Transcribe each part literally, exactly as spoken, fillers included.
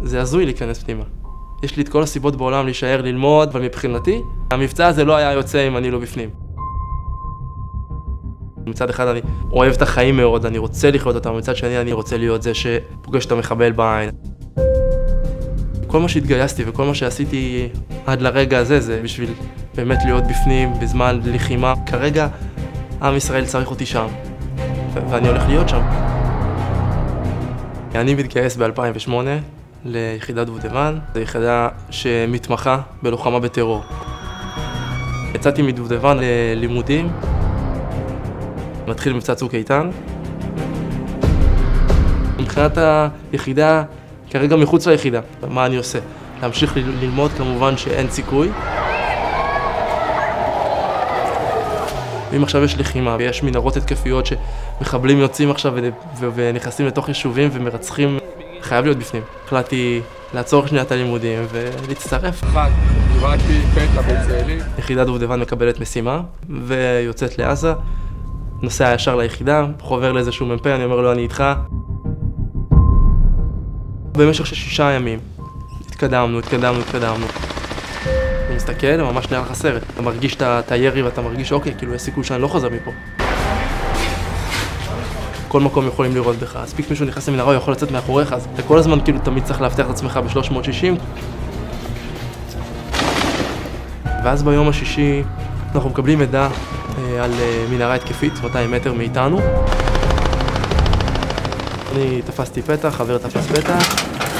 זה הזוי להיכנס פנימה. יש לי את כל הסיבות בעולם להישאר ללמוד, אבל מבחינתי, המבצע הזה לא היה יוצא אם אני לא בפנים. מצד אחד אני אוהב את החיים מאוד, אני רוצה לחיות אותם, מצד שני אני רוצה להיות זה שפוגש את המחבל בעין. כל מה שהתגייסתי וכל מה שעשיתי עד לרגע הזה זה בשביל באמת להיות בפנים בזמן לחימה. כרגע עם ישראל צריך אותי שם, ואני הולך להיות שם. אני מתגייס ב-אלפיים ושמונה ליחידת דובדבן, זו יחידה שמתמחה בלוחמה בטרור. יצאתי מדובדבן ללימודים, מתחיל מבצע צוק איתן. מבחינת היחידה, כרגע מחוץ ליחידה, מה אני עושה? להמשיך ללמוד, כמובן שאין סיכוי. ואם עכשיו יש לחימה ויש מנהרות התקפיות שמחבלים יוצאים עכשיו ונכנסים לתוך יישובים ומרצחים, חייב להיות בפנים. החלטתי לעצור שנייה את הלימודים ולהצטרף. נראתי פתע בצאלי. יחידת דובדבן מקבלת משימה ויוצאת לעזה. נוסע ישר ליחידה, חובר לאיזשהו מ"פ, אני אומר לו אני איתך. במשך שישה ימים התקדמנו, התקדמנו, התקדמנו. אני מסתכל, ממש נראה לך סרט. אתה מרגיש את הירי ואתה מרגיש, אוקיי, כאילו יש סיכוי שאני לא חוזר מפה. כל מקום יכולים לראות בך, הספיק מישהו נכנס למנהרה, הוא יכול לצאת מאחוריך, אז אתה כל הזמן כאילו תמיד צריך להבטיח את עצמך ב-שלוש מאות שישים. ואז ביום השישי אנחנו מקבלים מידע אה, על אה, מנהרה התקפית, מאתיים מטר מאיתנו. אני תפסתי פתח, חבר תפס פתח.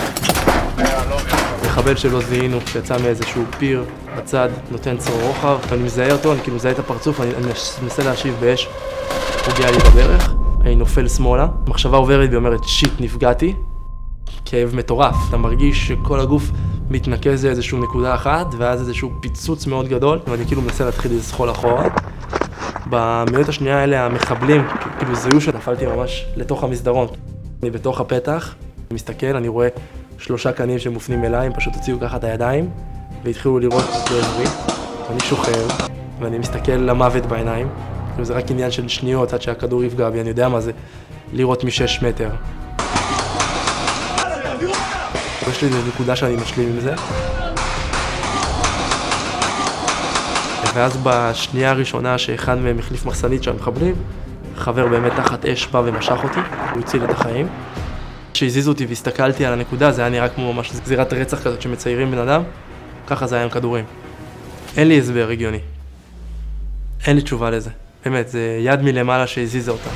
מחבל שלא זיהינו, שיצא מאיזשהו פיר בצד, נותן צור רוחב. אני מזהה אותו, אני כאילו מזהה את הפרצוף, אני, אני מנסה להשיב באש, פוגע לי בברך. אני נופל שמאלה, המחשבה עוברת ואומרת שיט, נפגעתי. כאב מטורף, אתה מרגיש שכל הגוף מתנקז לאיזושהי נקודה אחת ואז איזשהו פיצוץ מאוד גדול ואני כאילו מנסה להתחיל לזחול אחורה. במאות השנייה האלה המחבלים כאילו זיהו שנפלתי ממש לתוך המסדרון. אני בתוך הפתח, אני מסתכל, אני רואה שלושה קנים שמופנים אליי, הם פשוט הוציאו ככה את הידיים והתחילו לראות בעברי. אני שוכב ואני מסתכל למוות בעיניים. זה רק עניין של שניות עד שהכדור יפגע בי, אני יודע מה זה לראות משש מטר. יש לי איזו נקודה שאני משלים עם זה. ואז בשנייה הראשונה שאחד מהם החליף מחסנית של המחבלים, חבר באמת תחת אש בא ומשך אותי, הוא הציל את החיים. כשהזיזו אותי והסתכלתי על הנקודה, זה היה נראה כמו ממש גזירת רצח כזאת שמציירים בן אדם, ככה זה היה עם כדורים. אין לי הסבר הגיוני. אין לי תשובה לזה. באמת, זה יד מלמעלה שהזיזה אותה.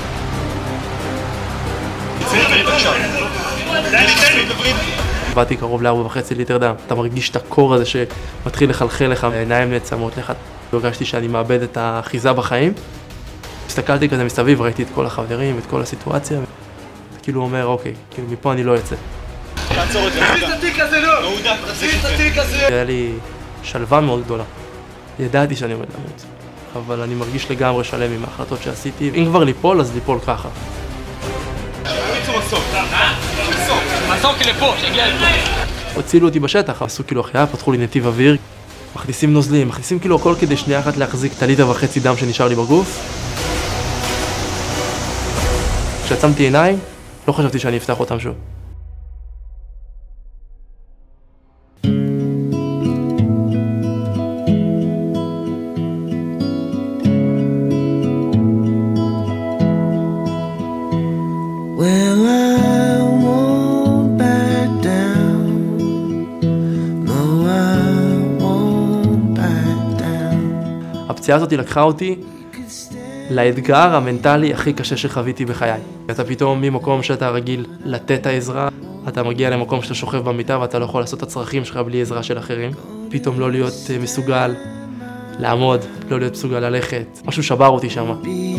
באתי קרוב לארבע וחצי ליטר דם. אתה מרגיש את הקור הזה שמתחיל לחלחל לך, עיניים נעצמות לך. הרגשתי שאני מאבד את האחיזה בחיים. הסתכלתי כזה מסביב, ראיתי את כל החברים, את כל הסיטואציה. כאילו אומר, אוקיי, כאילו מפה אני לא אצא. תעצור את זה, תחזיק את התיק הזה, לא! תחזיק את התיק הזה! היה לי שלווה מאוד גדולה. ידעתי שאני עומד למות. אבל אני מרגיש לגמרי שלם עם ההחלטות שעשיתי. אם כבר ליפול, אז ליפול ככה. הוריצו מסוק, מסוק לפה, שהגיע לפה. הוצילו אותי בשטח, עשו כאילו החייאה, פתחו לי נתיב אוויר. מכניסים נוזלים, מכניסים כאילו הכל כדי שנייה אחת להחזיק את הליטר וחצי דם שנשאר לי בגוף. כשעצמתי עיניים, לא חשבתי שאני אפתח אותם שוב. הפציעה הזאת לקחה אותי לאתגר המנטלי הכי קשה שחוויתי בחיי. אתה פתאום ממקום שאתה רגיל לתת את העזרה, אתה מגיע למקום שאתה שוכב במיטה ואתה לא יכול לעשות את הצרכים שלך בלי עזרה של אחרים. פתאום לא להיות מסוגל לעמוד, לא להיות מסוגל ללכת. משהו שבר אותי שם.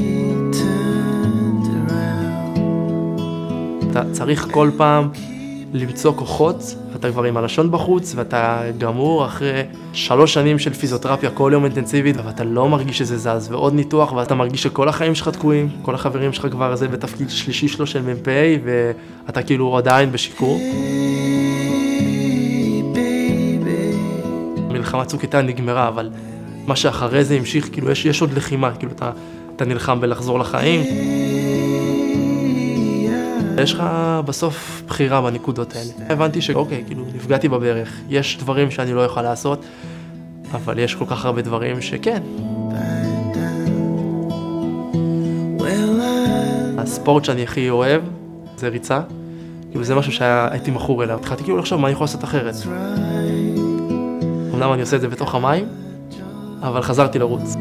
אתה צריך כל פעם למצוא כוחות, אתה כבר עם הלשון בחוץ ואתה גמור אחרי שלוש שנים של פיזיותרפיה כל יום אינטנסיבית ואתה לא מרגיש שזה זז ועוד ניתוח ואתה מרגיש שכל החיים שלך תקועים, כל החברים שלך כבר זה בתפקיד שלישי שלו של מ"פ ואתה כאילו עדיין בשיקור. מלחמת צוק איתן נגמרה, אבל מה שאחרי זה המשיך, כאילו יש, יש עוד לחימה, כאילו אתה, אתה נלחם בלחזור לחיים. יש לך בסוף בחירה בנקודות האלה. הבנתי שאוקיי, כאילו, נפגעתי בברך. יש דברים שאני לא יכול לעשות, אבל יש כל כך הרבה דברים שכן. הספורט שאני הכי אוהב זה ריצה. כאילו זה משהו שהייתי מכור אליו. התחלתי כאילו לחשוב מה אני יכול לעשות אחרת. אמנם אני עושה את זה בתוך המים, אבל חזרתי לרוץ.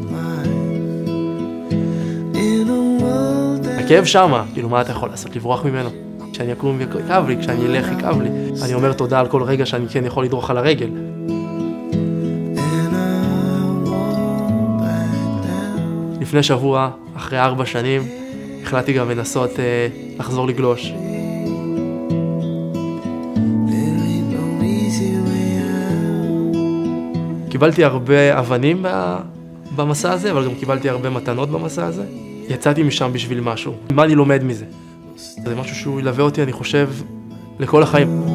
הכאב שמה, כאילו מה אתה יכול לעשות? לברוח ממנו. כשאני אקום יכאב לי, כשאני אלך יכאב לי. אני אומר תודה על כל רגע שאני כן יכול לדרוך על הרגל. לפני שבוע, אחרי ארבע שנים, החלטתי גם לנסות אה, לחזור לגלוש. קיבלתי הרבה אבנים במסע הזה, אבל גם קיבלתי הרבה מתנות במסע הזה. יצאתי משם בשביל משהו. מה אני לומד מזה? זה משהו שהוא ילווה אותי, אני חושב, לכל החיים.